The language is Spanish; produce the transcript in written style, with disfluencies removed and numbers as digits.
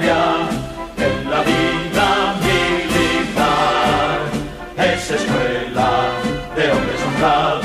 historia en la vida militar. Es escuela de hombres honrados.